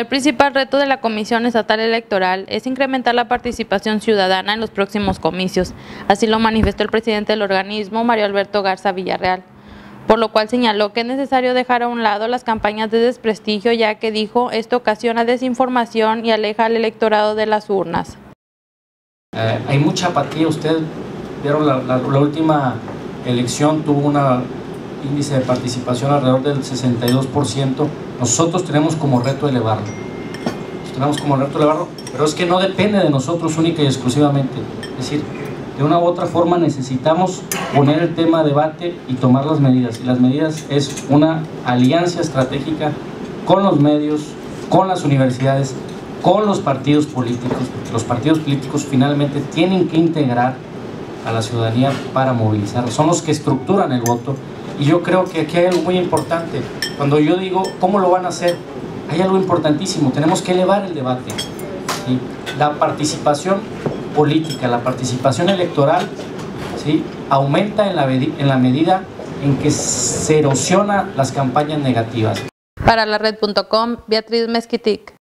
El principal reto de la Comisión Estatal Electoral es incrementar la participación ciudadana en los próximos comicios, así lo manifestó el presidente del organismo, Mario Alberto Garza Villarreal, por lo cual señaló que es necesario dejar a un lado las campañas de desprestigio, ya que dijo esto ocasiona desinformación y aleja al electorado de las urnas. Hay mucha apatía. Ustedes vieron la última elección, tuvo un índice de participación alrededor del 62%. Nosotros tenemos como reto elevarlo. Pero es que no depende de nosotros única y exclusivamente. Es decir, de una u otra forma necesitamos poner el tema a debate y tomar las medidas. Y las medidas es una alianza estratégica con los medios, con las universidades, con los partidos políticos, porque los partidos políticos finalmente tienen que integrar a la ciudadanía para movilizar. Son los que estructuran el voto. Y yo creo que aquí hay algo muy importante. Cuando yo digo cómo lo van a hacer, hay algo importantísimo. Tenemos que elevar el debate. ¿Sí? La participación política, la participación electoral, ¿sí?, aumenta en la medida en que se erosiona las campañas negativas. Para la red.com, Beatriz Mezquitic.